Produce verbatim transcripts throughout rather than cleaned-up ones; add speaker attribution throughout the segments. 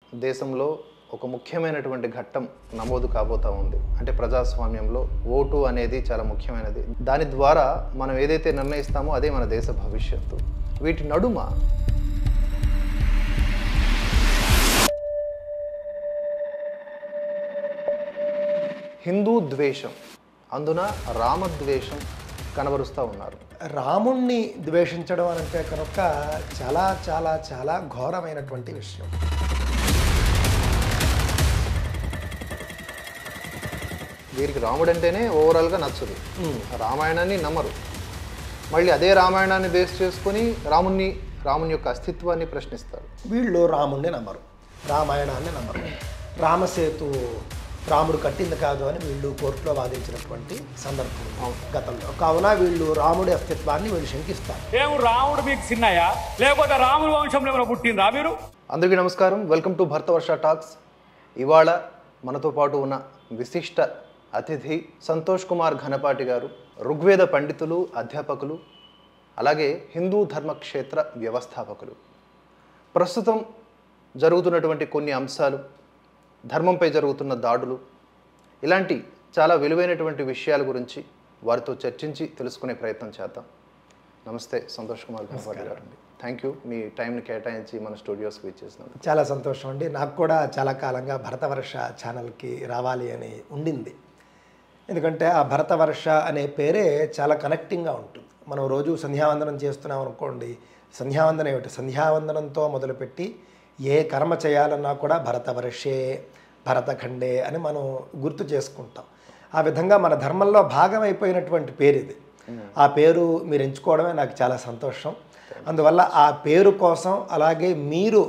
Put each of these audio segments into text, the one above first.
Speaker 1: దేశంలో ఒక ముఖ్యమైనటువంటి ఘట్టం నమోదు కాబోతా ఉంది. అంటే ప్రజాస్వామ్యంలో ఓటు అనేది చాలా ముఖ్యమైనది. దాని ద్వారా మనం ఏదైతే నిర్ణయిస్తామో అదే మన దేశ భవిష్యత్తు. వీటి నడుమ హిందూ ద్వేషం, అందున రామద్వేషం కనబరుస్తూ ఉన్నారు.
Speaker 2: రాముణ్ణి ద్వేషించడం అంటే కనుక చాలా చాలా చాలా ఘోరమైనటువంటి విషయం.
Speaker 1: వీరికి రాముడు అంటేనే ఓవరాల్గా నచ్చదు, రామాయణాన్ని నమ్మరు. మళ్ళీ అదే రామాయణాన్ని బేస్ చేసుకొని రాముణ్ణి రాముని యొక్క అస్తిత్వాన్ని ప్రశ్నిస్తారు.
Speaker 2: వీళ్ళు రాముణ్ణి నమ్మరు, రామాయణాన్ని నమ్మరు. రామసేతు రాముడు కట్టింది కాదు అని వీళ్ళు కోర్టులో వాదించినటువంటి సందర్భం గతంలో. కావున వీళ్ళు రాముడి అస్తిత్వాన్ని వీళ్ళు శంకిస్తారు.
Speaker 3: ఏం రాముడు మీకు చిన్నయ్యా, లేకపోతే రాముడి వంశంలో ఏమైనా పుట్టిందా మీరు?
Speaker 1: అందరికీ నమస్కారం, వెల్కమ్ టు భరతవర్ష టాక్స్. ఇవాళ మనతో పాటు ఉన్న విశిష్ట అతిథి సంతోష్ కుమార్ ఘనపాటి గారు, ఋగ్వేద పండితులు, అధ్యాపకులు, అలాగే హిందూ ధర్మక్షేత్ర వ్యవస్థాపకులు. ప్రస్తుతం జరుగుతున్నటువంటి కొన్ని అంశాలు, ధర్మంపై జరుగుతున్న దాడులు, ఇలాంటి చాలా విలువైనటువంటి విషయాల గురించి వారితో చర్చించి తెలుసుకునే ప్రయత్నం చేద్దాం. నమస్తే సంతోష్ కుమార్ ఘనపాటి గారు అండి. థ్యాంక్ యూ, మీ టైంని కేటాయించి మన స్టూడియోస్కి ఇచ్చేసినందుకు.
Speaker 2: చాలా సంతోషం అండి. నాకు కూడా చాలా కాలంగా భరతవర్ష ఛానల్కి రావాలి అని ఉండింది. ఎందుకంటే ఆ భరతవర్ష అనే పేరే చాలా కనెక్టింగ్గా ఉంటుంది. మనం రోజు సంధ్యావందనం చేస్తున్నాం అనుకోండి, సంధ్యావందనం ఏమిటి, సంధ్యావందనంతో మొదలుపెట్టి ఏ కర్మ చేయాలన్నా కూడా భరతవర్షే, భరతఖండే అని మనం గుర్తు చేసుకుంటాం. ఆ విధంగా మన ధర్మంలో భాగమైపోయినటువంటి పేరు ఇది. ఆ పేరు మీరు ఎంచుకోవడమే నాకు చాలా సంతోషం. అందువల్ల ఆ పేరు కోసం, అలాగే మీరు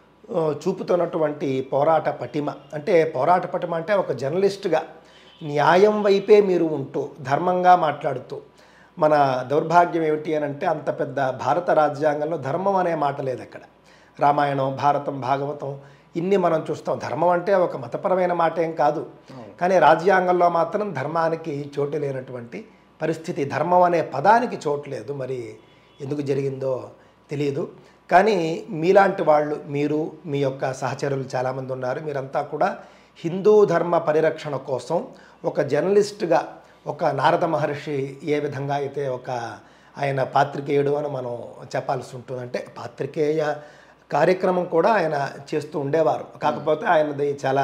Speaker 2: చూపుతున్నటువంటి పోరాట పటిమ, అంటే పోరాట పటిమ అంటే ఒక జర్నలిస్ట్గా న్యాయం వైపే మీరు ఉంటూ ధర్మంగా మాట్లాడుతూ, మన దౌర్భాగ్యం ఏమిటి అని అంటే అంత పెద్ద భారత రాజ్యాంగంలో ధర్మం అనే మాట లేదు అక్కడ. రామాయణం, భారతం, భాగవతం ఇన్ని మనం చూస్తాం. ధర్మం అంటే ఒక మతపరమైన మాట ఏం కాదు, కానీ రాజ్యాంగంలో మాత్రం ధర్మానికి చోటు లేనటువంటి పరిస్థితి. ధర్మం అనే పదానికి చోటు లేదు. మరి ఎందుకు జరిగిందో తెలియదు. కానీ మీలాంటి వాళ్ళు, మీరు, మీ యొక్క సహచరులు చాలామంది ఉన్నారు. మీరంతా కూడా హిందూ ధర్మ పరిరక్షణ కోసం ఒక జర్నలిస్టుగా, ఒక నారద మహర్షి ఏ విధంగా అయితే ఒక ఆయన పాత్రికేయుడు అని మనం చెప్పాల్సి ఉంటుంది. అంటే పాత్రికేయ కార్యక్రమం కూడా ఆయన చేస్తూ ఉండేవారు. కాకపోతే ఆయనది చాలా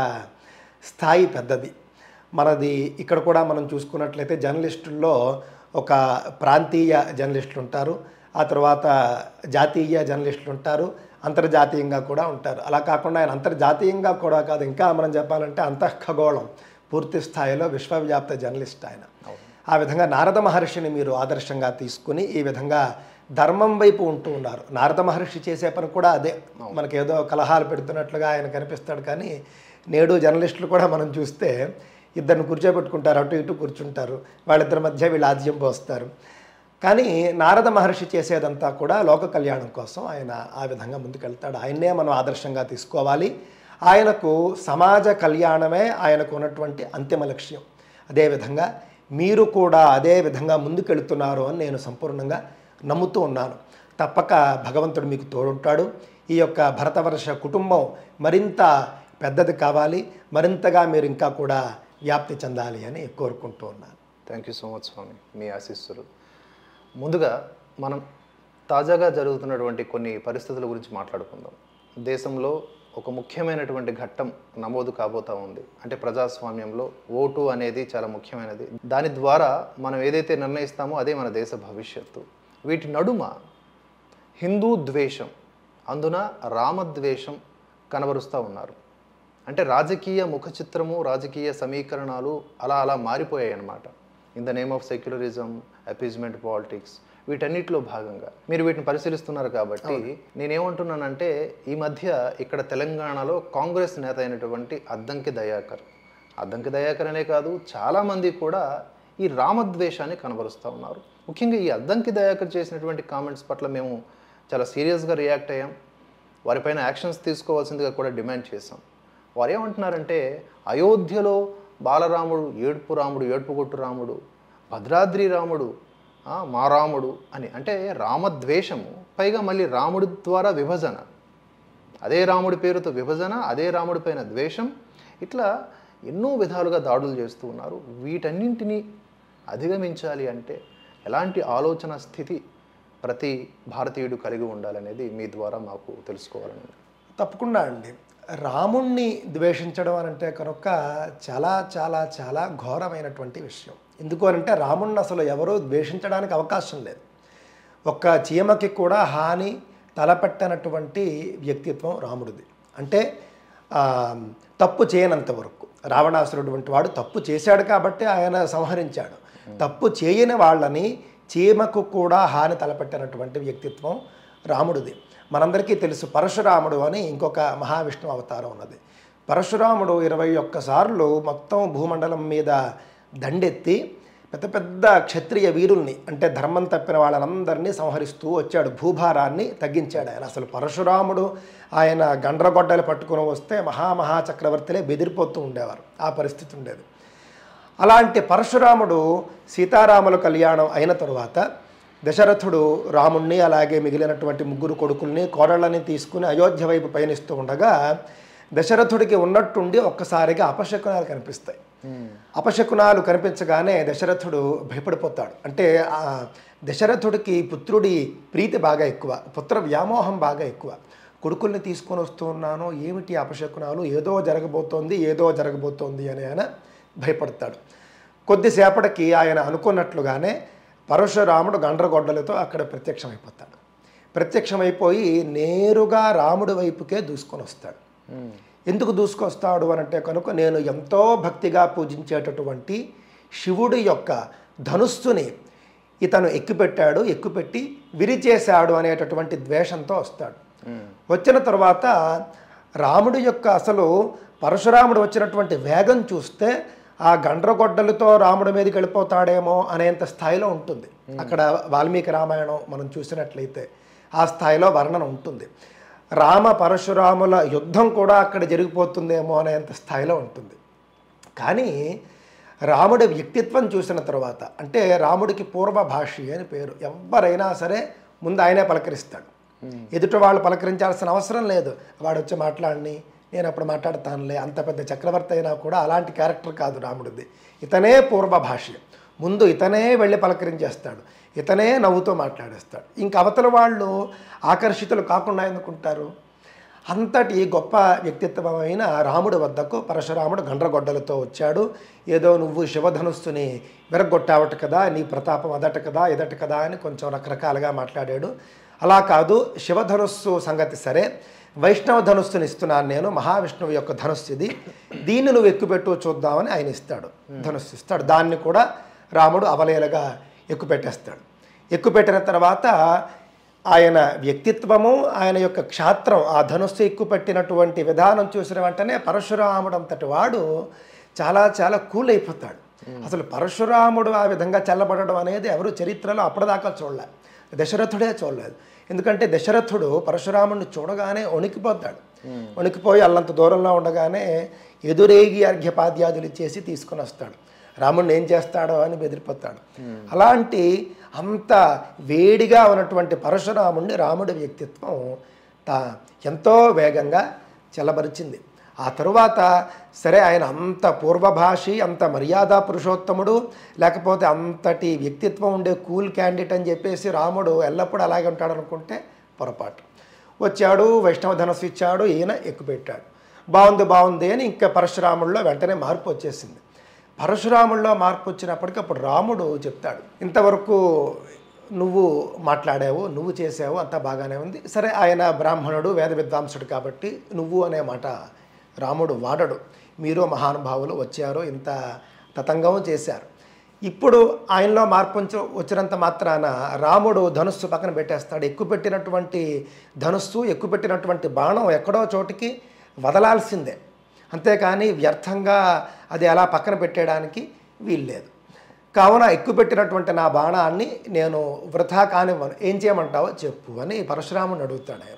Speaker 2: స్థాయి పెద్దది. మనది ఇక్కడ కూడా మనం చూసుకున్నట్లయితే జర్నలిస్టుల్లో ఒక ప్రాంతీయ జర్నలిస్టులు ఉంటారు, ఆ తర్వాత జాతీయ జర్నలిస్టులు ఉంటారు, అంతర్జాతీయంగా కూడా ఉంటారు. అలా కాకుండా ఆయన అంతర్జాతీయంగా కూడా కాదు, ఇంకా మనం చెప్పాలంటే అంతఃఖగోళం పూర్తి స్థాయిలో విశ్వవ్యాప్త జర్నలిస్ట్ ఆయన. ఆ విధంగా నారద మహర్షిని మీరు ఆదర్శంగా తీసుకుని ఈ విధంగా ధర్మం వైపు ఉంటూ ఉన్నారు. నారద మహర్షి చేసే పని కూడా అదే. మనకేదో కలహాలు పెడుతున్నట్లుగా ఆయన కనిపిస్తాడు, కానీ నేడు జర్నలిస్టులు కూడా మనం చూస్తే ఇద్దరిని కూర్చోబెట్టుకుంటారు, అటు ఇటు కూర్చుంటారు, వాళ్ళిద్దరి మధ్య వీళ్ళు ఆజ్యం పోస్తారు. కానీ నారద మహర్షి చేసేదంతా కూడా లోక కళ్యాణం కోసం ఆయన ఆ విధంగా ముందుకెళ్తాడు. ఆయన్నే మనం ఆదర్శంగా తీసుకోవాలి. ఆయనకు సమాజ కళ్యాణమే ఆయనకు ఉన్నటువంటి అంతిమ లక్ష్యం. అదేవిధంగా మీరు కూడా అదే విధంగా ముందుకెళ్తున్నారు అని నేను సంపూర్ణంగా నమ్ముతూ ఉన్నాను. తప్పక భగవంతుడు మీకు తోడుంటాడు. ఈ యొక్క భరతవర్ష కుటుంబం మరింత పెద్దది కావాలి, మరింతగా మీరు ఇంకా కూడా వ్యాప్తి చెందాలి అని కోరుకుంటూ ఉన్నాను.
Speaker 1: థ్యాంక్ యూ సో మచ్ స్వామి, మీ ఆశీస్సులు. ముందుగా మనం తాజాగా జరుగుతున్నటువంటి కొన్ని పరిస్థితుల గురించి మాట్లాడుకుందాం. దేశంలో ఒక ముఖ్యమైనటువంటి ఘట్టం నమోదు కాబోతూ ఉంది. అంటే ప్రజాస్వామ్యంలో ఓటు అనేది చాలా ముఖ్యమైనది. దాని ద్వారా మనం ఏదైతే నిర్ణయిస్తామో అదే మన దేశ భవిష్యత్తు. వీటి నడుమ హిందూ ద్వేషం, అందున రామద్వేషం కనబరుస్తూ ఉన్నారు. అంటే రాజకీయ ముఖ చిత్రము, రాజకీయ సమీకరణాలు అలా అలా మారిపోయాయి అన్నమాట. In the name of secularism, appeasement politics, వీటన్నిటిలో భాగంగా మీరు వీటిని పరిశీలిస్తున్నారు. కాబట్టి నేనేమంటున్నానంటే, ఈ మధ్య ఇక్కడ తెలంగాణలో కాంగ్రెస్ నేత అయినటువంటి అద్దంకి దయాకర్, అద్దంకి దయాకర్ అనే కాదు, చాలామంది కూడా ఈ రామద్వేషాన్ని కనబరుస్తూ ఉన్నారు. ముఖ్యంగా ఈ అద్దంకి దయాకర్ చేసినటువంటి కామెంట్స్ పట్ల మేము చాలా సీరియస్గా రియాక్ట్ అయ్యాం. వారిపైన యాక్షన్స్ తీసుకోవాల్సిందిగా కూడా డిమాండ్ చేశాం. వారు ఏమంటున్నారంటే, అయోధ్యలో బాలరాముడు ఏడుపు రాముడు, ఏడుపుగొట్టు రాముడు, భద్రాద్రి రాముడు మా రాముడు అని, అంటే రామద్వేషము, పైగా మళ్ళీ రాముడి ద్వారా విభజన. అదే రాముడి పేరుతో విభజన, అదే రాముడి పైన ద్వేషం, ఇట్లా ఎన్నో విధాలుగా దాడులు చేస్తూ ఉన్నారు. వీటన్నింటినీ అధిగమించాలి అంటే ఎలాంటి ఆలోచన స్థితి ప్రతి భారతీయుడు కలిగి ఉండాలనేది మీ ద్వారా మాకు తెలుసుకోవాలని.
Speaker 2: తప్పకుండా అండి. రాముణ్ణి ద్వేషించడం అని అంటే కనుక చాలా చాలా చాలా ఘోరమైనటువంటి విషయం. ఎందుకు అనంటే రాముణ్ణి అసలు ఎవరూ ద్వేషించడానికి అవకాశం లేదు. ఒక్క చీమకి కూడా హాని తలపెట్టనటువంటి వ్యక్తిత్వం రాముడిది. అంటే తప్పు చేయనంత వరకు రావణాసురుడు వంటి వాడు తప్పు చేశాడు కాబట్టి ఆయన సంహరించాడు. తప్పు చేయని వాళ్ళని చీమకు కూడా హాని తలపెట్టినటువంటి వ్యక్తిత్వం రాముడిది. మనందరికీ తెలుసు పరశురాముడు అని ఇంకొక మహావిష్ణు అవతారం ఉన్నది. పరశురాముడు ఇరవై ఒక్కసార్లు మొత్తం భూమండలం మీద దండెత్తి పెద్ద పెద్ద క్షత్రియ వీరుల్ని అంటే ధర్మం తప్పిన వాళ్ళందరినీ సంహరిస్తూ వచ్చాడు. భూభారాన్ని తగ్గించాడు ఆయన. అసలు పరశురాముడు ఆయన గండ్రగొడ్డలు పట్టుకుని వస్తే మహామహా చక్రవర్తులే బెదిరిపోతూ ఉండేవారు. ఆ పరిస్థితి ఉండేది. అలాంటి పరశురాముడు సీతారాముల కళ్యాణం అయిన తరువాత దశరథుడు రాముణ్ణి అలాగే మిగిలినటువంటి ముగ్గురు కొడుకుల్ని కోడళ్ళని తీసుకుని అయోధ్య వైపు పయనిస్తూ ఉండగా దశరథుడికి ఉన్నట్టుండి ఒక్కసారిగా అపశకునాలు కనిపిస్తాయి. అపశకునాలు కనిపించగానే దశరథుడు భయపడిపోతాడు. అంటే దశరథుడికి పుత్రుడి ప్రీతి బాగా ఎక్కువ, పుత్ర వ్యామోహం బాగా ఎక్కువ. కొడుకుల్ని తీసుకొని వస్తూ ఉన్నాను, ఏమిటి అపశకునాలు, ఏదో జరగబోతోంది ఏదో జరగబోతోంది అని ఆయన భయపడతాడు. కొద్దిసేపటికి ఆయన అనుకున్నట్లుగానే పరశురాముడు గండ్రగొడ్డలతో అక్కడ ప్రత్యక్షమైపోతాడు. ప్రత్యక్షమైపోయి నేరుగా రాముడి వైపుకే దూసుకొని వస్తాడు. ఎందుకు దూసుకొస్తాడు అని అంటే కనుక నేను ఎంతో భక్తిగా పూజించేటటువంటి శివుడి యొక్క ధనుస్సుని ఇతను ఎక్కుపెట్టాడు, ఎక్కుపెట్టి విరిచేశాడు అనేటటువంటి ద్వేషంతో వస్తాడు. వచ్చిన తర్వాత రాముడి యొక్క అసలు పరశురాముడు వచ్చినటువంటి వేగం చూస్తే ఆ గండ్రగొడ్డలతో రాముడి మీదకి వెళ్ళిపోతాడేమో అనేంత స్థాయిలో ఉంటుంది. అక్కడ వాల్మీకి రామాయణం మనం చూసినట్లయితే ఆ స్థాయిలో వర్ణన ఉంటుంది. రామ పరశురాముల యుద్ధం కూడా అక్కడ జరిగిపోతుందేమో అనేంత స్థాయిలో ఉంటుంది. కానీ రాముడి వ్యక్తిత్వం చూసిన తర్వాత అంటే రాముడికి పూర్వభాషి అని పేరు. ఎవరైనా సరే ముందు ఆయనే పలకరిస్తాడు. ఎదుటి వాళ్ళు పలకరించాల్సిన అవసరం లేదు. వాడు వచ్చి మాట్లాడిని నేను అప్పుడు మాట్లాడతానులే, అంత పెద్ద చక్రవర్తి అయినా కూడా అలాంటి క్యారెక్టర్ కాదు రాముడిది. ఇతనే పూర్వభాష్యం. ముందు ఇతనే వెళ్ళి పలకరించేస్తాడు, ఇతనే నవ్వుతో మాట్లాడేస్తాడు. ఇంక అవతల వాళ్ళు ఆకర్షితులు కాకుండా ఎందుకుంటారు? అంతటి గొప్ప వ్యక్తిత్వమైన రాముడి వద్దకు పరశురాముడు గండ్రగొడ్డలతో వచ్చాడు. ఏదో నువ్వు శివధనుస్సుని విరగొట్టావట కదా, నీ ప్రతాపం అదట కదా ఇదట కదా అని కొంచెం రకరకాలుగా మాట్లాడాడు. అలా కాదు, శివధనుస్సు సంగతి సరే, వైష్ణవ ధనుస్సుని ఇస్తున్నాను నేను, మహావిష్ణువు యొక్క ధనుస్సు ఇది, దీన్ని నువ్వు ఎక్కుపెట్టు చూద్దామని ఆయన ఇస్తాడు. ధనుస్సు ఇస్తాడు. దాన్ని కూడా రాముడు అవలేలగా ఎక్కుపెట్టేస్తాడు. ఎక్కుపెట్టిన తర్వాత ఆయన వ్యక్తిత్వము ఆయన యొక్క క్షాత్రం ఆ ధనుస్సు ఎక్కుపెట్టినటువంటి విధానం చూసిన వెంటనే పరశురాముడు అంతటి వాడు చాలా చాలా కూల్ అయిపోతాడు. అసలు పరశురాముడు ఆ విధంగా చల్లబడడం అనేది ఎవరు చరిత్రలో అప్పటిదాకా చూడలే. దశరథుడే చూడలేదు. ఎందుకంటే దశరథుడు పరశురాముడిని చూడగానే వణికిపోతాడు. వణికిపోయి అల్లంత దూరంలో ఉండగానే ఎదురేగి అర్ఘ్యపాద్యాదులు ఇచ్చేసి తీసుకొని వస్తాడు. రాముడిని ఏం చేస్తాడో అని బెదిరిపోతాడు. అలాంటి అంత వేడిగా ఉన్నటువంటి పరశురాముడిని రాముడి వ్యక్తిత్వం తా ఎంతో వేగంగా చల్లబరిచింది. ఆ తరువాత సరే ఆయన అంత పూర్వభాషి, అంత మర్యాదా పురుషోత్తముడు, లేకపోతే అంతటి వ్యక్తిత్వం ఉండే కూల్ క్యాండిడేట్ అని చెప్పేసి రాముడు ఎల్లప్పుడూ అలాగే ఉంటాడు అనుకుంటే పొరపాటు. వచ్చాడు, వైష్ణవ ధనస్సు ఇచ్చాడు, ఈయన ఎక్కుపెట్టాడు. బాగుంది బాగుంది అని ఇంకా పరశురాముడిలో వెంటనే మార్పు వచ్చేసింది. పరశురాముడిలో మార్పు వచ్చినప్పటికీ అప్పుడు రాముడు చెప్తాడు, ఇంతవరకు నువ్వు మాట్లాడావు, నువ్వు చేసావు, అంతా బాగానే ఉంది. సరే ఆయన బ్రాహ్మణుడు, వేద విద్వాంసుడు కాబట్టి నువ్వు అనే మాట రాముడు వాడడు. మీరు మహానుభావులు వచ్చారు, ఇంత తతంగం చేశారు. ఇప్పుడు ఆయనలో మార్పు వచ్చినంత మాత్రాన రాముడు ధనుస్సు పక్కన పెట్టేస్తాడు. ఎక్కుపెట్టినటువంటి ధనుస్సు, ఎక్కుపెట్టినటువంటి బాణం ఎక్కడో చోటికి వదలాల్సిందే, అంతేకాని వ్యర్థంగా అది అలా పక్కన పెట్టేయడానికి వీల్లేదు. కావున ఎక్కుపెట్టినటువంటి నా బాణాన్ని నేను వృథా కానివ్వను, ఏం చేయమంటావో చెప్పు అని పరశురాముడిని అడుగుతాడు ఆయన.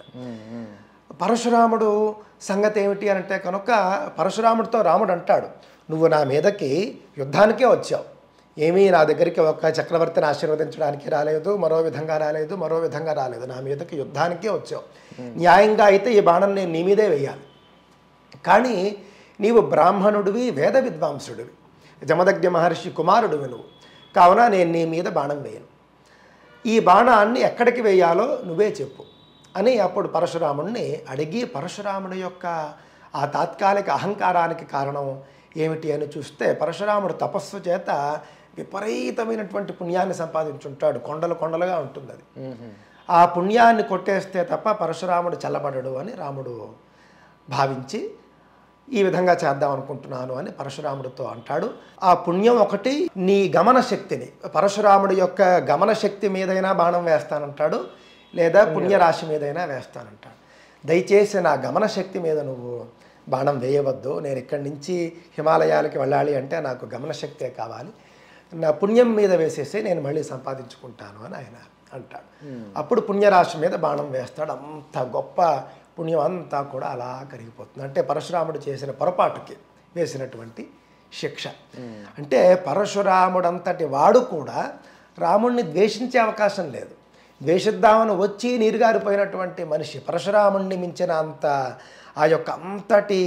Speaker 2: పరశురాముడు సంగతి ఏమిటి అని అంటే కనుక పరశురాముడితో రాముడు అంటాడు, నువ్వు నా మీదకి యుద్ధానికే వచ్చావు, ఏమీ నా దగ్గరికి ఒక చక్రవర్తిని ఆశీర్వదించడానికి రాలేదు, మరో విధంగా రాలేదు, మరో విధంగా రాలేదు, నా మీదకి యుద్ధానికే వచ్చావు. న్యాయంగా అయితే ఈ బాణం నేను నీ మీదే వేయాలి. కానీ నీవు బ్రాహ్మణుడివి, వేద విద్వాంసుడివి, జమదగ్ని మహర్షి కుమారుడివి నువ్వు, కావున నేను నీ మీద బాణం వేయను. ఈ బాణాన్ని ఎక్కడికి వేయాలో నువ్వే చెప్పు అని అప్పుడు పరశురాముడిని అడిగి, పరశురాముడి యొక్క ఆ తాత్కాలిక అహంకారానికి కారణం ఏమిటి అని చూస్తే, పరశురాముడు తపస్సు చేత విపరీతమైనటువంటి పుణ్యాన్ని సంపాదించుంటాడు. కొండలు కొండలుగా ఉంటుంది అది. ఆ పుణ్యాన్ని కొట్టేస్తే తప్ప పరశురాముడు చల్లబడడు అని రాముడు భావించి ఈ విధంగా చేద్దాం అనుకుంటున్నాను అని పరశురాముడితో అంటాడు. ఆ పుణ్యం ఒకటి నీ గమన శక్తిని, పరశురాముడి యొక్క గమన శక్తి మీదైనా బాణం వేస్తానంటాడు, లేదా పుణ్యరాశి మీదైనా వేస్తానంటాడు. దయచేసి నా గమన శక్తి మీద నువ్వు బాణం వేయవద్దు, నేను ఇక్కడి నుంచి హిమాలయాలకి వెళ్ళాలి అంటే నాకు గమన శక్తే కావాలి, నా పుణ్యం మీద వేసేసి నేను మళ్ళీ సంపాదించుకుంటాను అని ఆయన అంటాడు. అప్పుడు పుణ్యరాశి మీద బాణం వేస్తాడు. అంత గొప్ప పుణ్యం అంతా కూడా అలా కరిగిపోతుంది. అంటే పరశురాముడు చేసిన పొరపాటుకి వేసినటువంటి శిక్ష. అంటే పరశురాముడంతటి వాడు కూడా రాముణ్ణి ద్వేషించే అవకాశం లేదు. ద్వేషిద్దామని వచ్చి నీరుగారిపోయినటువంటి మనిషి, పరశురాముణ్ణి మించిన అంత ఆ యొక్క అంతటి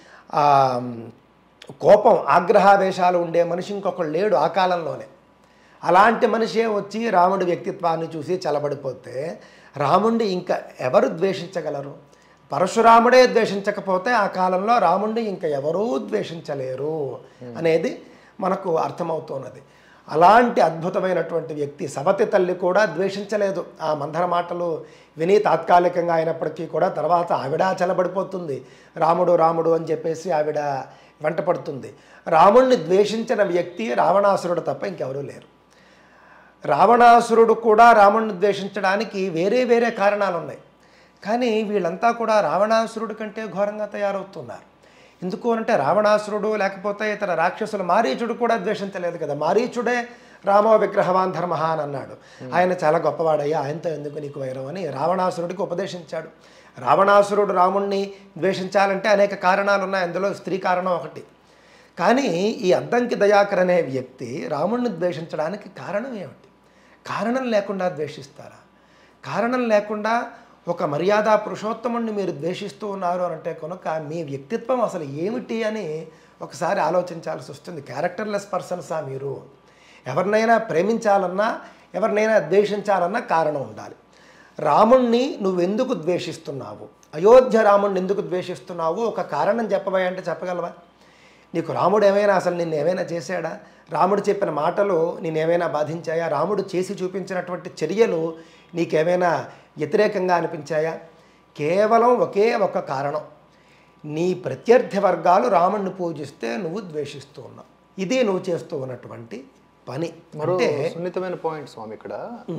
Speaker 2: కోపం, ఆగ్రహావేశాలు ఉండే మనిషి ఇంకొకడు లేడు ఆ కాలంలోనే. అలాంటి మనిషే వచ్చి రాముడి వ్యక్తిత్వాన్ని చూసి చలబడిపోతే రాముణ్ణి ఇంకా ఎవరు ద్వేషించగలరు? పరశురాముడే ద్వేషించకపోతే ఆ కాలంలో రాముణ్ణి ఇంకా ఎవరూ ద్వేషించలేరు అనేది మనకు అర్థమవుతున్నది. అలాంటి అద్భుతమైనటువంటి వ్యక్తి సవతి తల్లి కూడా ద్వేషించలేదు. ఆ మందర మాటలు విని తాత్కాలికంగా అయినప్పటికీ కూడా తర్వాత ఆవిడ చలబడిపోతుంది. రాముడు రాముడు అని చెప్పేసి ఆవిడ వెంటపడుతుంది. రాముణ్ణి ద్వేషించిన వ్యక్తి రావణాసురుడు తప్ప ఇంకెవరూ లేరు. రావణాసురుడు కూడా రాముణ్ణి ద్వేషించడానికి వేరే వేరే కారణాలు ఉన్నాయి. కానీ వీళ్ళంతా కూడా రావణాసురుడి కంటే ఘోరంగా తయారవుతున్నారు. ఎందుకు అంటే రావణాసురుడు లేకపోతే ఇతర రాక్షసులు, మారీచుడు కూడా ద్వేషించలేదు కదా. మారీచుడే రామో విగ్రహవాన్ ధర్మ అని అన్నాడు. ఆయన చాలా గొప్పవాడయ్యా, ఆయనతో ఎందుకు నీకు వైరం అని రావణాసురుడికి ఉపదేశించాడు. రావణాసురుడు రాముణ్ణి ద్వేషించాలంటే అనేక కారణాలు ఉన్నాయి, అందులో స్త్రీ కారణం ఒకటి. కానీ ఈ అద్దంకి దయాకర్ అనే వ్యక్తి రాముణ్ణి ద్వేషించడానికి కారణం ఏమిటి? కారణం లేకుండా ద్వేషిస్తారా? కారణం లేకుండా ఒక మర్యాద పురుషోత్తముణ్ణి మీరు ద్వేషిస్తూ ఉన్నారు అంటే కనుక మీ వ్యక్తిత్వం అసలు ఏమిటి అని ఒకసారి ఆలోచించాల్సి వస్తుంది. క్యారెక్టర్లెస్ పర్సన్సా మీరు? ఎవరినైనా ప్రేమించాలన్నా ఎవరినైనా ద్వేషించాలన్నా కారణం ఉండాలి. రాముణ్ణి నువ్వెందుకు ద్వేషిస్తున్నావు, అయోధ్య రాముణ్ణి ఎందుకు ద్వేషిస్తున్నావు, ఒక కారణం చెప్పవా అంటే చెప్పగలవా? నీకు రాముడు ఏమైనా అసలు నిన్ను ఏమైనా చేశాడా? రాముడు చెప్పిన మాటలు నేనేమైనా బాధించాయా? రాముడు చేసి చూపించినటువంటి చర్యలు నీకేమైనా వ్యతిరేకంగా అనిపించాయా? కేవలం ఒకే ఒక కారణం, నీ ప్రత్యర్థి వర్గాలు రాముణ్ణి పూజిస్తే నువ్వు ద్వేషిస్తూ ఉన్నావు. ఇది నువ్వు చేస్తూ ఉన్నటువంటి పని.
Speaker 1: అంటే సున్నితమైన పాయింట్ స్వామి ఇక్కడ.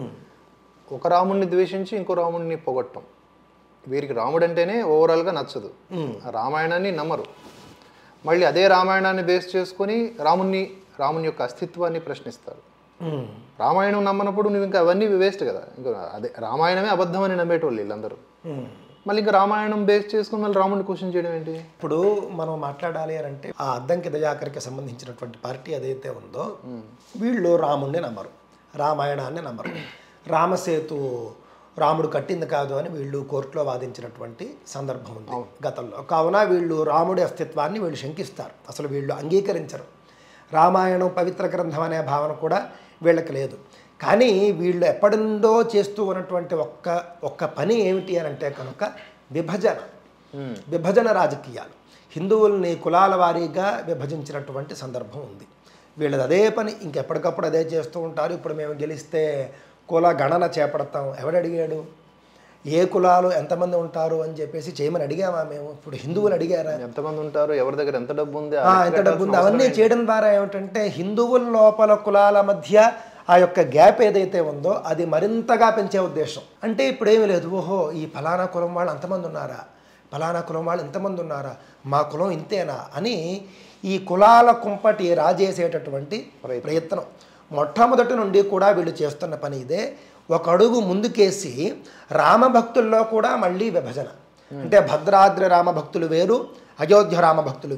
Speaker 1: ఒక రాముణ్ణి ద్వేషించి ఇంకో రాముణ్ణి పొగట్టం, వీరికి రాముడు అంటేనే ఓవరాల్గా నచ్చదు, రామాయణాన్ని నమ్మరు. మళ్ళీ అదే రామాయణాన్ని బేస్ చేసుకొని రాముణ్ణి రాముని యొక్క అస్తిత్వాన్ని ప్రశ్నిస్తారు. రామాయణం నమ్మనప్పుడు నువ్వు ఇంకా అవన్నీ వేస్ట్ కదా. ఇంకా అదే రామాయణమే అబద్ధం అని నమ్మేటోళ్ళు వీళ్ళందరూ. మళ్ళీ ఇంకా రామాయణం బేస్ చేసుకుని మళ్ళీ రాముడిని క్వశ్చన్ చేయడం ఏంటి?
Speaker 2: ఇప్పుడు మనం మాట్లాడాలి అని అంటే ఆ అద్దంకి దయాకర్కి సంబంధించినటువంటి పార్టీ ఏదైతే ఉందో వీళ్ళు రాముడిని నమ్మరు, రామాయణాన్ని నమ్మరు. రామసేతు రాముడు కట్టింది కాదు అని వీళ్ళు కోర్టులో వాదించినటువంటి సందర్భం ఉంది గతంలో. కావున వీళ్ళు రాముడి అస్తిత్వాన్ని వీళ్ళు శంకిస్తారు, అసలు వీళ్ళు అంగీకరించరు. రామాయణం పవిత్ర గ్రంథం అనే భావన కూడా వీళ్ళకి లేదు. కానీ వీళ్ళు ఎప్పటిందో చేస్తూ ఉన్నటువంటి ఒక్క ఒక్క పని ఏమిటి అని అంటే కనుక విభజన, విభజన రాజకీయాలు. హిందువుల్ని కులాల వారీగా విభజించినటువంటి సందర్భం ఉంది. వీళ్ళది అదే పని, ఇంకెప్పటికప్పుడు అదే చేస్తూ ఉంటారు. ఇప్పుడు మేము గెలిస్తే కుల గణన చేపడతాం. ఎవడు అడిగాడు? ఏ కులాలు ఎంతమంది ఉంటారు అని చెప్పేసి చేయమని అడిగామా మేము? ఇప్పుడు హిందువులు అడిగారా
Speaker 1: ఎంతమంది ఉంటారు, ఎవరి దగ్గర ఎంత డబ్బు ఉంది,
Speaker 2: ఎంత డబ్బు ఉంది? అవన్నీ చేయడం ద్వారా ఏమిటంటే హిందువుల లోపల కులాల మధ్య ఆ యొక్క గ్యాప్ ఏదైతే ఉందో అది మరింతగా పెంచే ఉద్దేశం. అంటే ఇప్పుడు ఏమీ లేదు, ఓహో ఈ ఫలానా కులం వాళ్ళు అంతమంది ఉన్నారా, ఫలానా కులం వాళ్ళు ఇంతమంది ఉన్నారా, మా కులం ఇంతేనా అని ఈ కులాల కుంపటి రాజేసేటటువంటి ప్రయత్నం మొట్టమొదటి నుండి కూడా వీళ్ళు చేస్తున్న పని ఇదే. ఒక అడుగు ముందుకేసి రామభక్తుల్లో కూడా మళ్ళీ విభజన. అంటే భద్రాద్రి రామభక్తులు వేరు, అయోధ్య రామభక్తులు వేరు.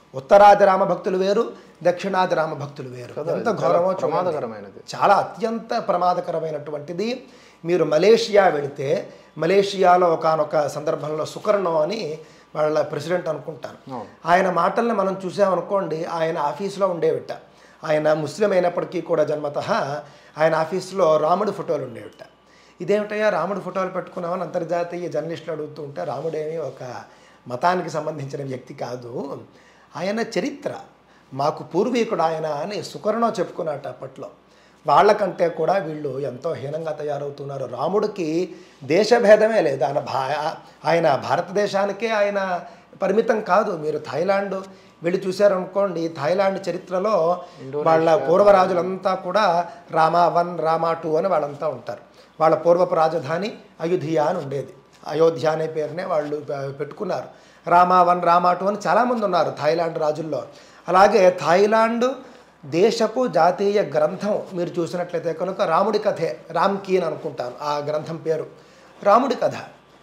Speaker 2: ఉత్తరాది రామ భక్తులు వేరు, దక్షిణాది రామ భక్తులు వేరు. ఎంత ఘోరమో
Speaker 1: ప్రమాదకరమైనది,
Speaker 2: చాలా అత్యంత ప్రమాదకరమైనటువంటిది. మీరు మలేషియా వెళితే మలేషియాలో ఒకానొక సందర్భంలో సుకర్ణో అని వాళ్ళ ప్రెసిడెంట్ అనుకుంటాను, ఆయన మాటల్ని మనం చూసామనుకోండి, ఆయన ఆఫీసులో ఉండేవిట. ఆయన ముస్లిం అయినప్పటికీ కూడా జన్మతః ఆయన ఆఫీసులో రాముడి ఫోటోలు ఉండేవిట. ఇదేమిటయ్యా రాముడి ఫోటోలు పెట్టుకున్నామని అంతర్జాతీయ జర్నలిస్టులు అడుగుతూ ఉంటే, రాముడేమి ఒక మతానికి సంబంధించిన వ్యక్తి కాదు, ఆయన చరిత్ర, మాకు పూర్వీకుడు ఆయన అని సుకర్ణో చెప్పుకున్నట్టు అప్పట్లో. వాళ్ళకంటే కూడా వీళ్ళు ఎంతో హీనంగా తయారవుతున్నారు. రాముడికి దేశభేదమే లేదు, ఆయన భా ఆయన భారతదేశానికే ఆయన పరిమితం కాదు. మీరు థాయిలాండ్ వెళ్ళి చూశారనుకోండి, థాయిలాండ్ చరిత్రలో వాళ్ళ పూర్వరాజులంతా కూడా రామా వన్ రామా టూ అని వాళ్ళంతా ఉంటారు. వాళ్ళ పూర్వపు రాజధాని అయోధ్య అని ఉండేది, అయోధ్య అనే పేరునే వాళ్ళు పెట్టుకున్నారు. రామా వన్ రామా టూ అని చాలామంది ఉన్నారు థాయిలాండ్ రాజుల్లో. అలాగే థాయిలాండ్ దేశపు జాతీయ గ్రంథం మీరు చూసినట్లయితే కనుక రాముడి కథే, రామ్ కీ అని అనుకుంటాను ఆ గ్రంథం పేరు, రాముడి కథ.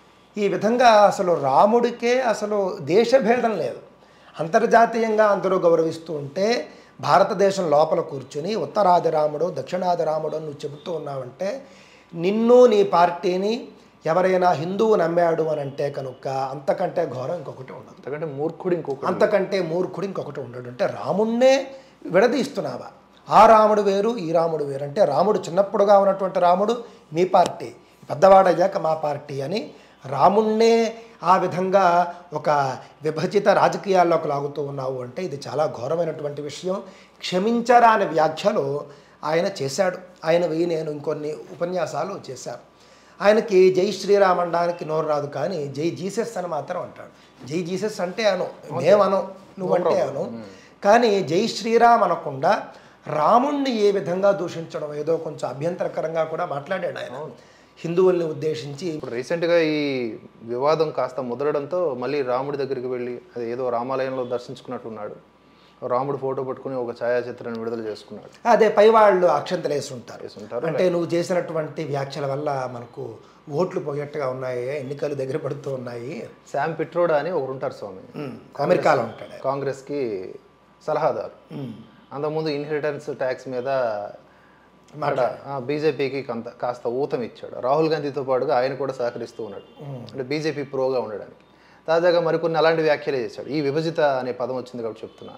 Speaker 2: ఈ విధంగా అసలు రాముడికే అసలు దేశభేదం లేదు, అంతర్జాతీయంగా అందరూ గౌరవిస్తూ ఉంటే భారతదేశం లోపల కూర్చుని ఉత్తరాది రాముడు దక్షిణాది రాముడు నువ్వు చెబుతూ ఉన్నావంటే, నిన్ను నీ పార్టీని ఎవరైనా హిందువు నమ్మాడు అని అంటే కనుక అంతకంటే ఘోరం ఇంకొకటి ఉండదు,
Speaker 1: అంతకంటే మూర్ఖుడు ఇంకొకటి
Speaker 2: అంతకంటే మూర్ఖుడు ఇంకొకటి ఉండడు. అంటే రాముణ్ణే విడదీస్తున్నావా, ఆ రాముడు వేరు ఈ రాముడు వేరు. అంటే రాముడు చిన్నప్పుడుగా ఉన్నటువంటి రాముడు మీ పార్టీ, పెద్దవాడయ్యాక మా పార్టీ అని రాముణ్ణే ఆ విధంగా ఒక విభజిత రాజకీయాల్లోకి లాగుతూ ఉన్నావు అంటే ఇది చాలా ఘోరమైనటువంటి విషయం. క్షమించరాని వ్యాఖ్యలు ఆయన చేశాడు. ఆయన వెయ్యి నేను ఇంకొన్ని ఉపన్యాసాలు చేశాను. ఆయనకి జై శ్రీరామ్ అనడానికి నోరు రాదు, కానీ జై జీసస్ అని మాత్రం అంటాడు. జై జీసస్ అంటే అను, మేమను, నువ్వంటే అను, కానీ జై శ్రీరామ్ అనకుండా రాముణ్ణి ఏ విధంగా దూషించడం ఏదో కొంచెం అభ్యంతరకరంగా కూడా మాట్లాడాడు ఆయన హిందువుల్ని ఉద్దేశించి.
Speaker 1: ఇప్పుడు రీసెంట్గా ఈ వివాదం కాస్త ముదరడంతో మళ్ళీ రాముడి దగ్గరికి వెళ్ళి అది ఏదో రామాలయంలో దర్శించుకున్నట్లున్నాడు, రాముడు ఫోటో పట్టుకుని ఒక ఛాయాచిత్రాన్ని విడుదల చేసుకున్నాడు.
Speaker 2: అదే పై వాళ్ళు అక్షంతలు వేసుంటారు,
Speaker 1: వేసుంటారు.
Speaker 2: అంటే నువ్వు చేసినటువంటి వ్యాఖ్యల వల్ల మనకు ఓట్లు పోయేట్టుగా ఉన్నాయి, ఎన్నికలు దగ్గర పడుతూ ఉన్నాయి.
Speaker 1: శామ్ పిట్రోడా అని ఒకరు ఉంటారు స్వామి,
Speaker 2: అమెరికాలో ఉంటాడు,
Speaker 1: కాంగ్రెస్కి సలహాదారు. అంతకుముందు ఇన్హెరిటెన్స్ ట్యాక్స్ మీద బీజేపీకి కొంత కాస్త ఊతం ఇచ్చాడు. రాహుల్ గాంధీతో పాటుగా ఆయన కూడా సహకరిస్తూ ఉన్నాడు, అంటే బీజేపీ ప్రోగా ఉండడానికి. తాజాగా మరికొన్ని అలాంటి వ్యాఖ్యలే చేశాడు. ఈ విభజిత అనే పదం వచ్చింది కాబట్టి చెప్తున్నా,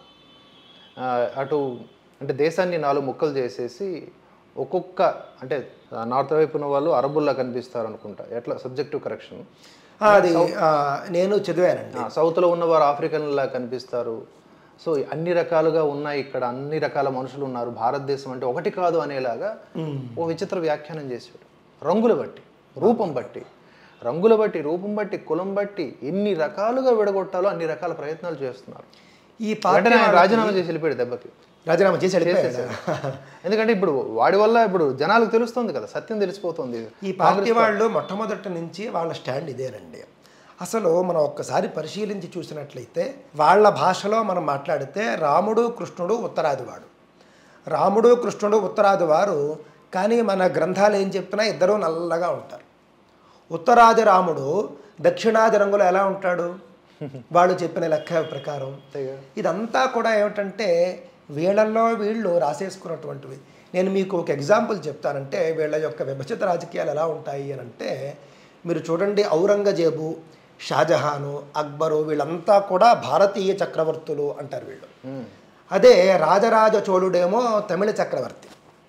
Speaker 1: అటు అంటే దేశాన్ని నాలుగు ముక్కలు చేసేసి ఒక్కొక్క అంటే నార్త్ వైపు ఉన్న వాళ్ళు అరబుల్లా కనిపిస్తారు అనుకుంటా, ఎట్లా సబ్జెక్టివ్ కరెక్షన్
Speaker 2: అది నేను చదివానండి.
Speaker 1: సౌత్లో ఉన్నవారు ఆఫ్రికన్లా కనిపిస్తారు. సో అన్ని రకాలుగా ఉన్నాయి, ఇక్కడ అన్ని రకాల మనుషులు ఉన్నారు, భారతదేశం అంటే ఒకటి కాదు అనేలాగా ఓ విచిత్ర వ్యాఖ్యానం చేశాడు. రంగుల బట్టి, రూపం బట్టి, రంగుల బట్టి, రూపం బట్టి, కులం బట్టి ఎన్ని రకాలుగా విడగొట్టాలో అన్ని రకాల ప్రయత్నాలు చేస్తున్నారు.
Speaker 2: ఈ పార్టీ
Speaker 1: రాజీనామా చేసి వెళ్ళిపోయాడు దెబ్బకి,
Speaker 2: రాజీనామా చేసి వెళ్ళిపోయాడు.
Speaker 1: ఎందుకంటే ఇప్పుడు వాడి వల్ల ఇప్పుడు జనాలకు తెలుస్తుంది కదా, సత్యం తెలిసిపోతుంది.
Speaker 2: ఈ పార్టీ వాళ్ళు మొట్టమొదటి నుంచి వాళ్ళ స్టాండ్ ఇదేనండి. అసలు మనం ఒక్కసారి పరిశీలించి చూసినట్లయితే వాళ్ళ భాషలో మనం మాట్లాడితే రాముడు కృష్ణుడు ఉత్తరాదివాడు, రాముడు కృష్ణుడు ఉత్తరాదివారు, కానీ మన గ్రంథాలు ఏం చెప్తున్నా ఇద్దరూ నల్లగా ఉంటారు. ఉత్తరాది రాముడు దక్షిణాది రంగులో ఎలా ఉంటాడు వాళ్ళు చెప్పిన లెక్క ప్రకారం. ఇదంతా కూడా ఏమిటంటే వీళ్ళల్లో వీళ్ళు రాసేసుకున్నటువంటివి. నేను మీకు ఒక ఎగ్జాంపుల్ చెప్తానంటే వీళ్ళ యొక్క విభజిత రాజకీయాలు ఎలా ఉంటాయి అని అంటే, మీరు చూడండి, ఔరంగజేబు, షాజహాను, అక్బరు వీళ్ళంతా కూడా భారతీయ చక్రవర్తులు అంటారు వీళ్ళు. అదే రాజరాజ చోళుడేమో తమిళ చక్రవర్తి,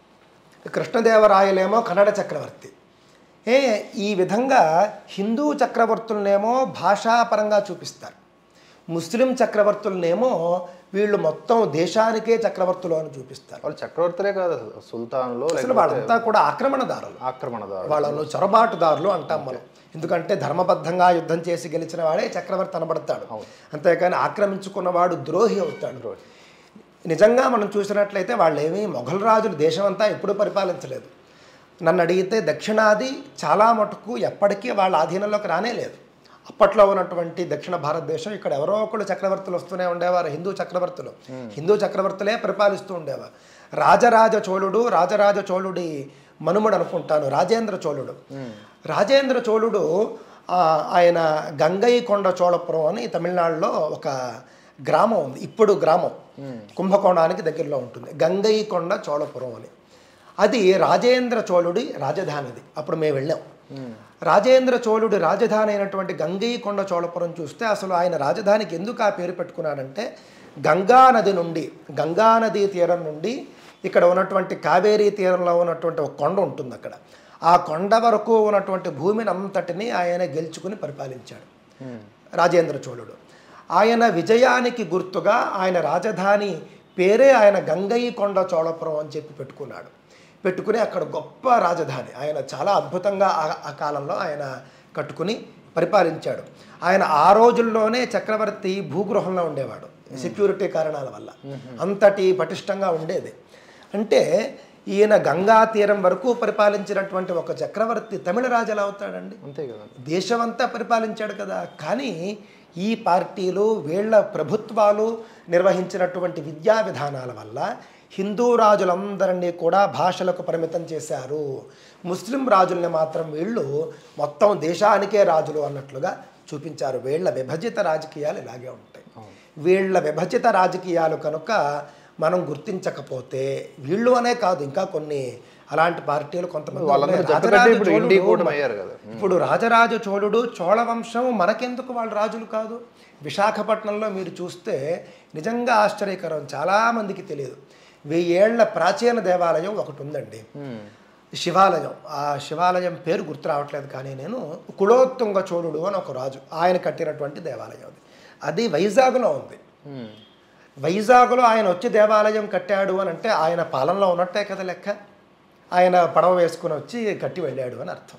Speaker 2: కృష్ణదేవరాయలేమో కన్నడ చక్రవర్తి. ఏ ఈ విధంగా హిందూ చక్రవర్తులనేమో భాషాపరంగా చూపిస్తారు, ముస్లిం చక్రవర్తులనేమో వీళ్ళు మొత్తం దేశానికే చక్రవర్తులు అని చూపిస్తారు.
Speaker 1: వాళ్ళు చక్రవర్తులే కాదు, సుల్తాన్లు
Speaker 2: అసలు వాళ్ళంతా కూడా ఆక్రమణదారులు,
Speaker 1: ఆక్రమణదారులు
Speaker 2: వాళ్ళను చొరబాటుదారులు అంటాం మనం. ఎందుకంటే ధర్మబద్ధంగా యుద్ధం చేసి గెలిచిన వాడే చక్రవర్తి అనబడతాడు, అంతేకాని ఆక్రమించుకున్నవాడు ద్రోహి అవుతాడు. నిజంగా మనం చూసినట్లయితే వాళ్ళు ఏమీ మొఘల్ రాజులు దేశం అంతా ఎప్పుడూ పరిపాలించలేదు. నన్ను అడిగితే దక్షిణాది చాలా మటుకు ఎప్పటికీ వాళ్ళ ఆధీనంలోకి రానే లేదు. అప్పట్లో ఉన్నటువంటి దక్షిణ భారతదేశం ఇక్కడ ఎవరో ఒకళ్ళు చక్రవర్తులు వస్తూనే ఉండేవారు, హిందూ చక్రవర్తులు, హిందూ చక్రవర్తులే పరిపాలిస్తూ ఉండేవారు. రాజరాజ చోళుడు, రాజరాజ చోళుడి మనుమడు అనుకుంటాను రాజేంద్ర చోళుడు. రాజేంద్ర చోళుడు ఆయన గంగైకొండ చోళపురం అని తమిళనాడులో ఒక గ్రామం ఉంది, ఇప్పుడు గ్రామం కుంభకోణానికి దగ్గరలో ఉంటుంది, గంగైకొండ చోళపురం అని. అది రాజేంద్ర చోళుడి రాజధాని. అది అప్పుడు మేము వెళ్ళాం. రాజేంద్ర చోళుడి రాజధాని అయినటువంటి గంగైకొండ చోళపురం చూస్తే అసలు ఆయన రాజధానికి ఎందుకు ఆ పేరు పెట్టుకున్నాడంటే గంగా నది నుండి, గంగా నదీ తీరం నుండి ఇక్కడ ఉన్నటువంటి కావేరీ తీరంలో ఉన్నటువంటి ఒక కొండ ఉంటుంది, అక్కడ ఆ కొండ వరకు ఉన్నటువంటి భూమిని అంతటిని ఆయన గెలుచుకుని పరిపాలించాడు రాజేంద్ర చోళుడు. ఆయన విజయానికి గుర్తుగా ఆయన రాజధాని పేరే ఆయన గంగైకొండ చోళపురం అని చెప్పి పెట్టుకున్నాడు. పెట్టుకుని అక్కడ గొప్ప రాజధాని ఆయన చాలా అద్భుతంగా ఆ కాలంలో ఆయన కట్టుకుని పరిపాలించాడు. ఆయన ఆ రోజుల్లోనే చక్రవర్తి భూగృహంలో ఉండేవాడు సెక్యూరిటీ కారణాల వల్ల, అంతటి పటిష్టంగా ఉండేది. అంటే ఈయన గంగా తీరం వరకు పరిపాలించినటువంటి ఒక చక్రవర్తి తమిళ రాజు ఎలా అవుతాడండి?
Speaker 1: అంతే కదా,
Speaker 2: దేశమంతా పరిపాలించాడు కదా. కానీ ఈ పార్టీలు వీళ్ళ ప్రభుత్వాలు నిర్వహించినటువంటి విద్యా విధానాల వల్ల హిందూ రాజులందరినీ కూడా భాషలకు పరిమితం చేశారు. ముస్లిం రాజుల్ని మాత్రం వీళ్ళు మొత్తం దేశానికే రాజులు అన్నట్లుగా చూపించారు. వీళ్ళ విభజిత రాజకీయాలు ఇలాగే ఉంటాయి. వీళ్ళ విభజిత రాజకీయాలు కనుక మనం గుర్తించకపోతే, వీళ్ళు అనే కాదు ఇంకా కొన్ని అలాంటి పార్టీలు కొంతమంది, ఇప్పుడు రాజరాజ చోళుడు చోళ వంశం మనకెందుకు వాళ్ళు రాజులు కాదు? విశాఖపట్నంలో మీరు చూస్తే నిజంగా ఆశ్చర్యకరం, చాలామందికి తెలియదు, వెయ్యేళ్ల ప్రాచీన దేవాలయం ఒకటి ఉందండి, శివాలయం. ఆ శివాలయం పేరు గుర్తు రావట్లేదు, కానీ నేను కులోత్తుంగ చోళుడు అని ఒక రాజు ఆయన కట్టినటువంటి దేవాలయం అది. అది వైజాగ్లో ఉంది. వైజాగ్లో ఆయన వచ్చి దేవాలయం కట్టాడు అని అంటే ఆయన పాలనలో ఉన్నట్టే కదా లెక్క. ఆయన పడవ వేసుకుని వచ్చి కట్టి వెళ్ళాడు అని అర్థం.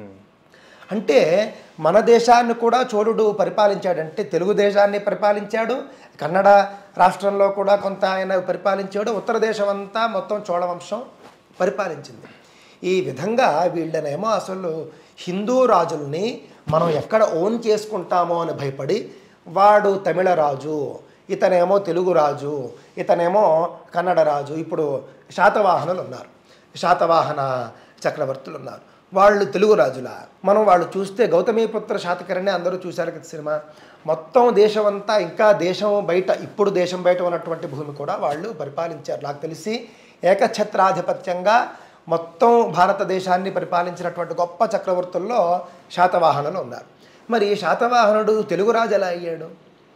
Speaker 2: అంటే మన దేశాన్ని కూడా చోళుడు పరిపాలించాడంటే తెలుగు దేశాన్ని పరిపాలించాడు, కన్నడ రాష్ట్రంలో కూడా కొంత ఆయన పరిపాలించాడు, ఉత్తర దేశం అంతా మొత్తం చోళవంశం పరిపాలించింది. ఈ విధంగా వీళ్ళనేమో అసలు హిందూ రాజుల్ని మనం ఎక్కడ ఓన్ చేసుకుంటామో అని భయపడి, వాడు తమిళ రాజు, ఇతనేమో తెలుగు రాజు, ఇతనేమో కన్నడ రాజు. ఇప్పుడు శాతవాహనులు ఉన్నారు, శాతవాహన చక్రవర్తులు ఉన్నారు, వాళ్ళు తెలుగు రాజుల. మనం వాళ్ళు చూస్తే గౌతమీపుత్ర శాతకర్ణి అందరూ చూశారు కదా సినిమా. మొత్తం దేశం అంతా, ఇంకా దేశం బయట, ఇప్పుడు దేశం బయట ఉన్నటువంటి భూమి కూడా వాళ్ళు పరిపాలించారు. నాకు తెలిసి ఏకఛత్రాధిపత్యంగా మొత్తం భారతదేశాన్ని పరిపాలించినటువంటి గొప్ప చక్రవర్తుల్లో శాతవాహనులు ఉన్నారు. మరి శాతవాహనుడు తెలుగు రాజు ఎలా అయ్యాడు?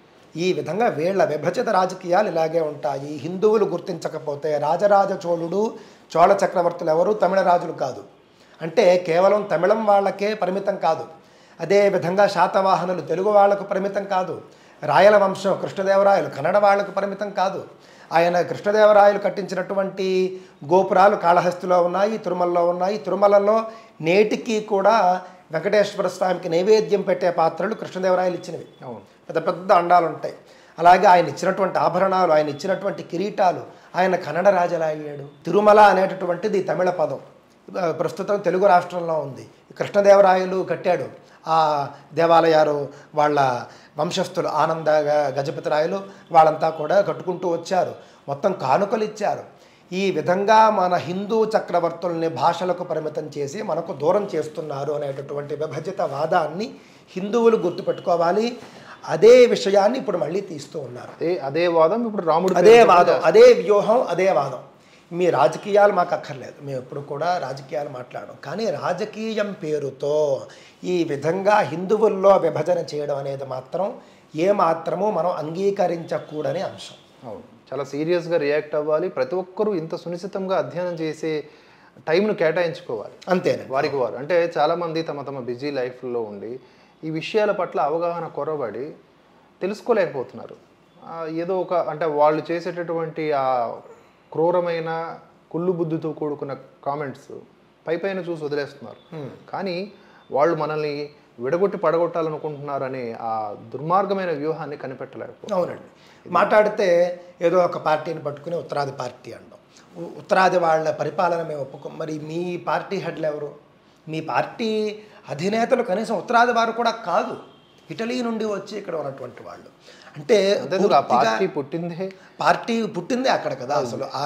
Speaker 2: ఈ విధంగా వీళ్ళ విభజిత రాజకీయాలు ఇలాగే ఉంటాయి. హిందువులు గుర్తించకపోతే రాజరాజ చోళుడు, చోళ చక్రవర్తులు ఎవరు తమిళ రాజులు కాదు, అంటే కేవలం తమిళం వాళ్ళకే పరిమితం కాదు. అదేవిధంగా శాతవాహనులు తెలుగు వాళ్లకు పరిమితం కాదు, రాయల వంశం కృష్ణదేవరాయలు కన్నడ వాళ్లకు పరిమితం కాదు. ఆయన కృష్ణదేవరాయలు కట్టించినటువంటి గోపురాలు కాళహస్తిలో ఉన్నాయి, తిరుమలలో ఉన్నాయి. తిరుమలలో నేటికి కూడా వెంకటేశ్వర స్వామికి నైవేద్యం పెట్టే పాత్రలు కృష్ణదేవరాయలు ఇచ్చినవి, పెద్ద పెద్ద అండాలు ఉంటాయి. అలాగే ఆయన ఇచ్చినటువంటి ఆభరణాలు, ఆయన ఇచ్చినటువంటి కిరీటాలు, ఆయన కన్నడ రాజులా అయ్యాడు. తిరుమల అనేటటువంటిది తమిళ పదం, ప్రస్తుతం తెలుగు రాష్ట్రంలో ఉంది. కృష్ణదేవరాయలు కట్టాడు ఆ దేవాలయాలు, వాళ్ళ వంశస్థులు ఆనంద గజపతి రాయలు వాళ్ళంతా కూడా కట్టుకుంటూ వచ్చారు, మొత్తం కానుకలు ఇచ్చారు. ఈ విధంగా మన హిందూ చక్రవర్తుల్ని భాషలకు పరిమితం చేసి మనకు దూరం చేస్తున్నారు అనేటటువంటి విభజిత వాదాన్ని హిందువులు గుర్తుపెట్టుకోవాలి. అదే విషయాన్ని ఇప్పుడు మళ్ళీ తీస్తూ ఉన్నారు.
Speaker 1: అదే వాదం ఇప్పుడు రాముడు,
Speaker 2: అదే వాదం, అదే వ్యూహం, అదే వాదం. మీ రాజకీయాలు మాకు అక్కర్లేదు, మేము ఎప్పుడు కూడా రాజకీయాలు మాట్లాడడం, కానీ రాజకీయం పేరుతో ఈ విధంగా హిందువుల్లో విభజన చేయడం అనేది మాత్రం ఏ మాత్రమూ మనం అంగీకరించకూడని అంశం.
Speaker 1: అవును, చాలా సీరియస్గా రియాక్ట్ అవ్వాలి. ప్రతి ఒక్కరూ ఇంత సునిశ్చితంగా అధ్యయనం చేసే టైంను కేటాయించుకోవాలి.
Speaker 2: అంతేనే
Speaker 1: వారికి వారు. అంటే చాలామంది తమ తమ బిజీ లైఫ్లో ఉండి ఈ విషయాల పట్ల అవగాహన కొరబడి తెలుసుకోలేకపోతున్నారు. ఏదో ఒక అంటే వాళ్ళు చేసేటటువంటి ఆ క్రూరమైన కుళ్ళు బుద్ధితో కూడుకున్న కామెంట్స్ పై పైన చూసి వదిలేస్తున్నారు. కానీ వాళ్ళు మనల్ని విడగొట్టి పడగొట్టాలనుకుంటున్నారు అనే ఆ దుర్మార్గమైన వ్యూహాన్ని కనిపెట్టలేకపోతున్నారు.
Speaker 2: అవునండి, మాట్లాడితే ఏదో ఒక పార్టీని పట్టుకుని ఉత్తరాది పార్టీ అనడం, ఉత్తరాది వాళ్ళ పరిపాలన మేము ఒప్పుకోం. మరి మీ పార్టీ హెడ్లు ఎవరు? మీ పార్టీ అధినేతలు కనీసం ఉత్తరాది వారు కూడా కాదు, ఇటలీ నుండి వచ్చి ఇక్కడ ఉన్నటువంటి వాళ్ళు. అంటే
Speaker 1: పార్టీ పుట్టిందే
Speaker 2: పార్టీ పుట్టిందే అక్కడ కదా అసలు. ఆ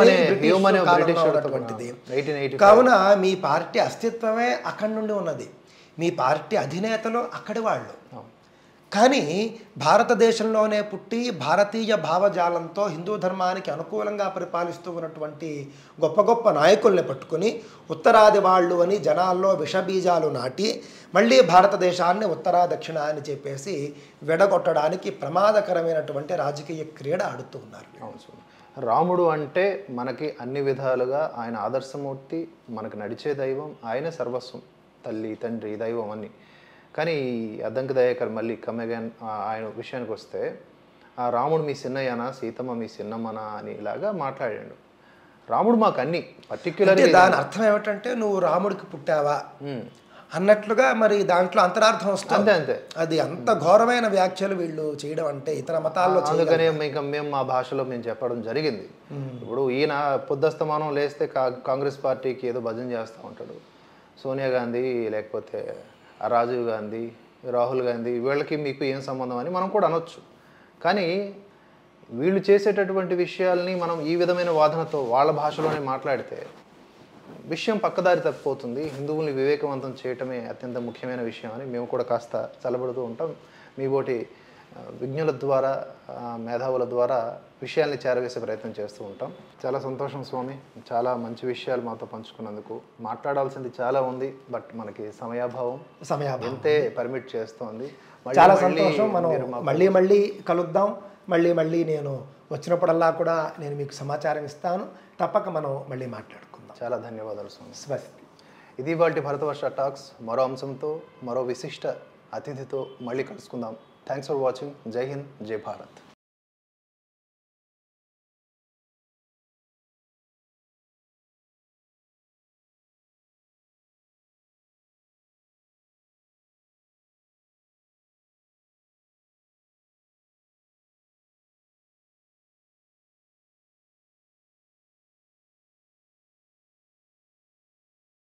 Speaker 1: ఉన్నటువంటిది.
Speaker 2: కావున మీ పార్టీ అస్తిత్వమే అక్కడి నుండి ఉన్నది, మీ పార్టీ అధినేతలు అక్కడి వాళ్ళు. కానీ భారతదేశంలోనే పుట్టి భారతీయ భావజాలంతో హిందూ ధర్మానికి అనుకూలంగా పరిపాలిస్తూ ఉన్నటువంటి గొప్ప గొప్ప నాయకుల్ని పట్టుకొని ఉత్తరాది వాళ్ళు అని జనాల్లో విషబీజాలు నాటి మళ్ళీ భారతదేశాన్ని ఉత్తరా దక్షిణ అని చెప్పేసి విడగొట్టడానికి ప్రమాదకరమైనటువంటి రాజకీయ క్రీడ ఆడుతూ ఉన్నారు.
Speaker 1: అవును స్వామి. రాముడు అంటే మనకి అన్ని విధాలుగా ఆయన ఆదర్శమూర్తి, మనకు నడిచే దైవం, ఆయనే సర్వస్వం, తల్లి తండ్రి దైవం అన్ని. కానీ అద్దంకి దయాకర్ మళ్ళీ కమెగాన్ ఆయన విషయానికి వస్తే ఆ రాముడు మీ చిన్నయ్యనా, సీతమ్మ మీ చిన్నమ్మనా అని ఇలాగా మాట్లాడాడు. రాముడు మాకు అన్ని పర్టిక్యులర్.
Speaker 2: దాని అర్థం ఏమిటంటే నువ్వు రాముడికి పుట్టావా అన్నట్లుగా మరి దాంట్లో అంతరార్థం వస్తుంది.
Speaker 1: అంతే అంతే
Speaker 2: అది అంత ఘోరమైన వ్యాఖ్యలు వీళ్ళు చేయడం అంటే ఇతర మతాల్లో.
Speaker 1: అందుకనే ఇంకా మేము మా భాషలో మేము చెప్పడం జరిగింది. ఇప్పుడు ఈయన పొద్దస్తమానం లేస్తే కాంగ్రెస్ పార్టీకి ఏదో భజన చేస్తూ ఉంటాడు. సోనియా గాంధీ లేకపోతే రాజీవ్ గాంధీ, రాహుల్ గాంధీ వీళ్ళకి మీకు ఏం సంబంధం అని మనం కూడా అనొచ్చు. కానీ వీళ్ళు చేసేటటువంటి విషయాల్ని మనం ఈ విధమైన వాదనతో వాళ్ళ భాషలోనే మాట్లాడితే విషయం పక్కదారి తప్పిపోతుంది. హిందువుల్ని వివేకవంతం చేయటమే అత్యంత ముఖ్యమైన విషయం అని మేము కూడా కాస్త చల్లబడుతూ ఉంటాం. మీ బోటి విజ్ఞుల ద్వారా, మేధావుల ద్వారా విషయాల్ని చేరవేసే ప్రయత్నం చేస్తూ ఉంటాం. చాలా సంతోషం స్వామి, చాలా మంచి విషయాలు మాతో పంచుకున్నందుకు. మాట్లాడాల్సింది చాలా ఉంది, బట్ మనకి సమయాభావం
Speaker 2: సమయాభావం
Speaker 1: ఎంతే పర్మిట్ చేస్తోంది.
Speaker 2: చాలా సంతోషం. మనం మళ్ళీ మళ్ళీ కలుద్దాం. మళ్ళీ మళ్ళీ నేను వచ్చినప్పుడల్లా కూడా నేను మీకు సమాచారం ఇస్తాను. తప్పక మనం మళ్ళీ మాట్లాడుకుందాం.
Speaker 1: చాలా ధన్యవాదాలు స్వామి.
Speaker 2: స్వస్తి.
Speaker 1: ఇది ఇవాల్టి భరతవర్ష టాక్స్. మరో అంశంతో, మరో విశిష్ట అతిథితో మళ్ళీ కలుసుకుందాం. Thanks for watching. జై హింద్, జై భారత్.